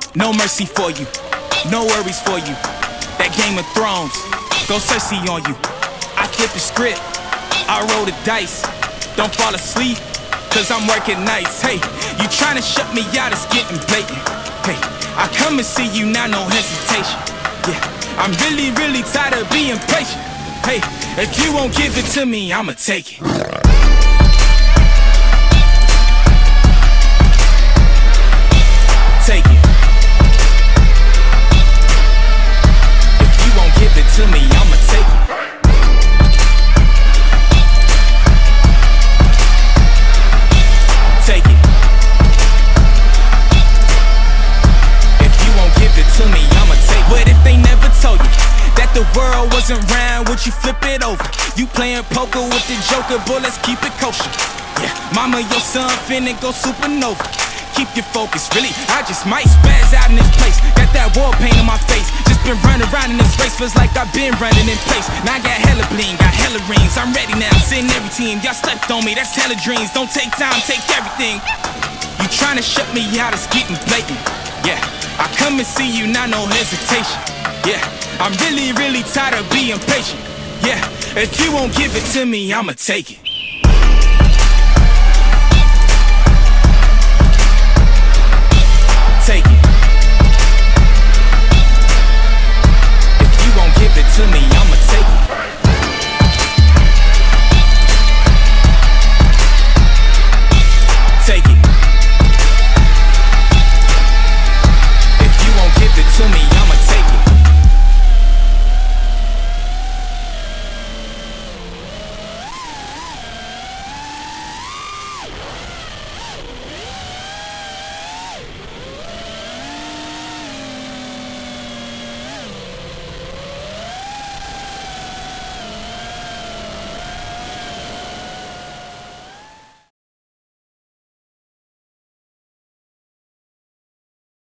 No mercy for you, no worries for you. That Game of Thrones, go Cersei on you. I flip the script, I roll the dice. Don't fall asleep, cause I'm working nights. Hey, you tryna shut me out, it's getting blatant. Hey, I come and see you now, no hesitation. Yeah, I'm really, really tired of being patient. Hey, if you won't give it to me, I'ma take it. Take it. If you won't give it to me, I'ma take it. Take it. If you won't give it to me, I'ma take it. What if they never told you that the world wasn't round? Would you flip it over? You playing poker with the joker, boy, let's keep it kosher. Yeah, mama, your son finna go supernova. Keep your focus, really, I just might spaz out in this place. Got that war paint on my face. Just been running around in this race, feels like I've been running in place. Now I got hella bling, got hella rings. I'm ready now, sitting every team. Y'all slept on me, that's hella dreams. Don't take time, take everything. You tryna shut me out, it's getting blatant. Yeah, I come and see you now, no hesitation. Yeah, I'm really, really tired of being patient. Yeah, if you won't give it to me, I'ma take it.